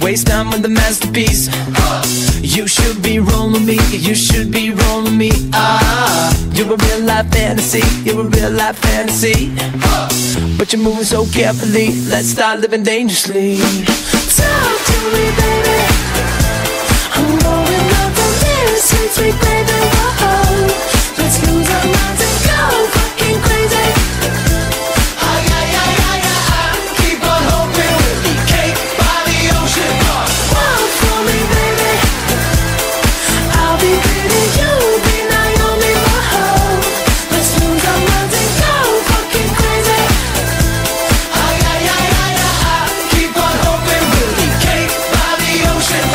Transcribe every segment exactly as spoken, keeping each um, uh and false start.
waste time with the masterpiece. You should be rolling me, you should be rolling me. Ah, you're a real life fantasy, you're a real life fantasy. But you're moving so carefully, let's start living dangerously. Talk to me, baby. I'm going up from here, sweet, sweet baby. Whoa, let's lose our minds and go fucking crazy. Ay, ay, ay, ay, ay, ay. Keep on hoping we'll be cake by the ocean. Walk for me, baby. I'll be pretty, you'll be Naomi. Whoa, let's lose our minds and go fucking crazy. Ay, ay, ay, ay, ay, ay. Keep on hoping we'll be cake by the ocean.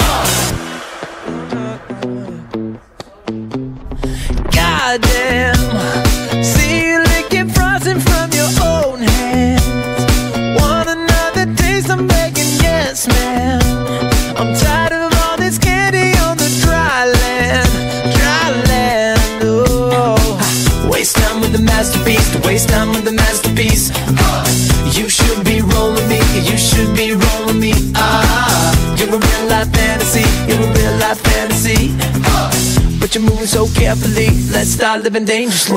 Goddamn, see you licking frosting from your own hands. Want another taste? I'm begging, yes, ma'am. I'm tired of all this candy on the dry land, dry land. Oh, waste time with the masterpiece, to waste time with the masterpiece. You should be rolling me, you should be rolling me. Ah, you're a real life fantasy, you're a real life fantasy. But you're moving so carefully, let's start living dangerously.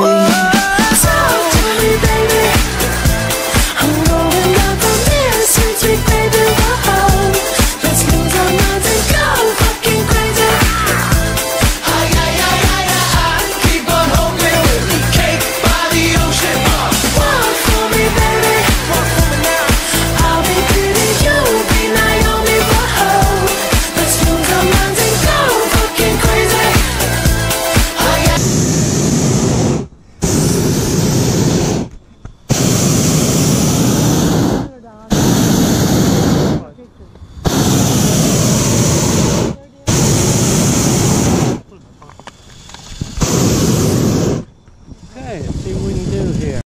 Talk to me, baby. I'm going up from here, sweet, sweet baby.